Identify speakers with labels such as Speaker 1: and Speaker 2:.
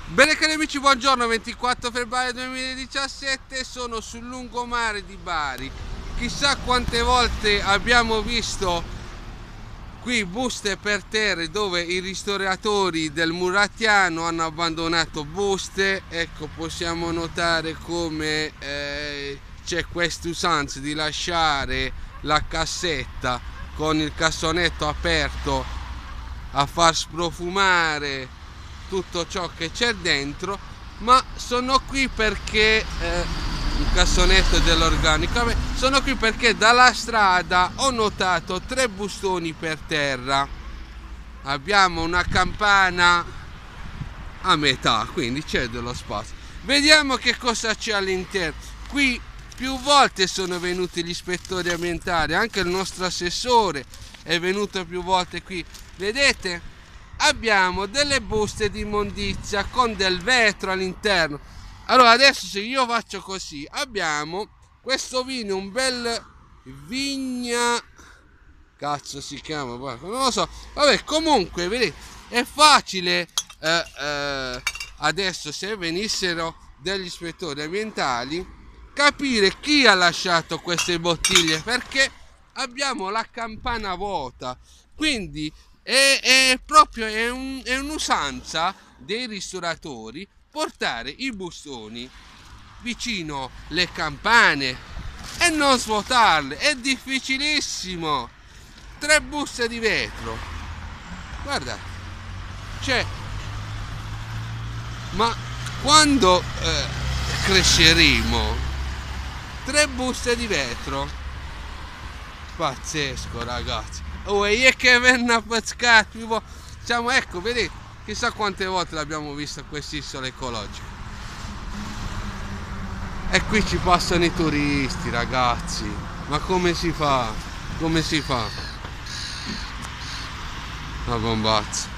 Speaker 1: Bene cari amici, buongiorno, 24 febbraio 2017, sono sul lungomare di Bari. Chissà quante volte abbiamo visto qui buste per terra dove i ristoratori del Murattiano hanno abbandonato buste. Ecco, possiamo notare come c'è quest'usanza di lasciare la cassetta con il cassonetto aperto a far sprofumare tutto ciò che c'è dentro. Ma sono qui perché il cassonetto dell'organico, sono qui perché dalla strada ho notato 3 bustoni per terra. Abbiamo una campana a metà, quindi c'è dello spazio. Vediamo che cosa c'è all'interno. Qui più volte sono venuti gli ispettori ambientali, anche il nostro assessore è venuto più volte qui. Vedete? Abbiamo delle buste di immondizia con del vetro all'interno. Allora adesso se io faccio così, abbiamo questo vino, un bel vigna, cazzo si chiama, non lo so, vabbè, comunque vedete, è facile. Adesso se venissero degli ispettori ambientali, capire chi ha lasciato queste bottiglie, perché abbiamo la campana vuota. Quindi è proprio è un'usanza dei ristoratori portare i bustoni vicino le campane e non svuotarle. È difficilissimo. 3 buste di vetro, guarda, cioè, ma quando cresceremo, 3 buste di vetro, pazzesco ragazzi. Oh, e che vengono a pescare, diciamo, ecco, vedete, chissà quante volte l'abbiamo vista quest'isola ecologica. E qui ci passano i turisti, ragazzi, ma come si fa? Come si fa? Una bombazza.